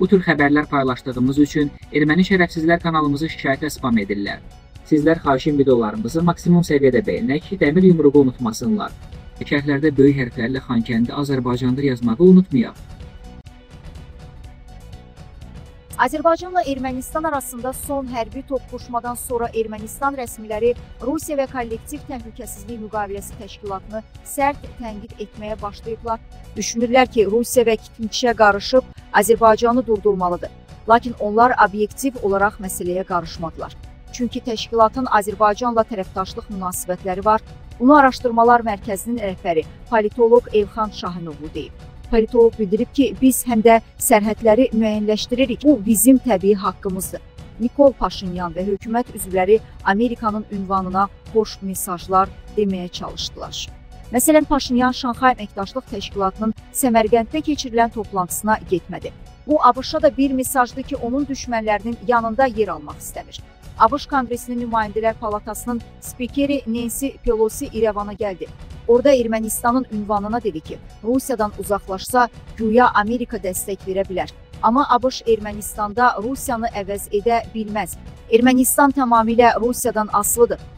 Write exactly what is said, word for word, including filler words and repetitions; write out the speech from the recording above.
Bu tür xəbərlər paylaşdığımız üçün erməni şərəfsizlər kanalımızı şikayətlə spam edirlər. Sizlər xahişim videolarımızı maksimum səviyyədə bəyənək ki, dəmir yumruğu unutmasınlar. Şərhlərdə böyük hərflərlə Xankəndi Azərbaycandır yazmağı unutmayaq. Azərbaycanla Ermənistan arasında son hərbi toqquşmadan sonra Ermənistan rəsmiləri Rusiya və Kollektiv Təhlükəsizlik Müqaviləsi Təşkilatını sərt tənqid etməyə başlayıblar. Düşünürlər ki, Rusiya və kitmişə qarışıb Azərbaycanı durdurmalıdır. Lakin onlar obyektiv olaraq məsələyə qarışmadılar. Çünki təşkilatın Azərbaycanla tərəfdaşlıq münasibətləri var. Bunu Araşdırmalar Mərkəzinin rəhbəri politoloq Elxan Şahinoğlu deyib. Politoloq bildirib ki, biz həm də sərhədləri müəyyənləşdiririk. Bu bizim təbii haqqımızdır. Nikol Paşinyan və hökumət üzvləri Amerikanın ünvanına xoş mesajlar deməyə çalışdılar. Məsələn, Paşinyan Şanxay Əməkdaşlıq Təşkilatının Səmərqənddə keçirilən toplantısına getmədi. Bu, ABŞ-a da bir mesajdır ki, onun düşmənlərinin yanında yer almaq istəmir. ABŞ Konqresinin Nümayəndələr Palatasının spikeri Nancy Pelosi İrəvana gəldi. Orada Ermənistanın ünvanına dedi ki, Rusiyadan uzaqlaşsa, güya Amerika dəstək verə bilər. Amma ABŞ Ermənistanda Rusiyanı əvəz edə bilməz. Ermənistan tamamilə Rusiyadan asılıdır.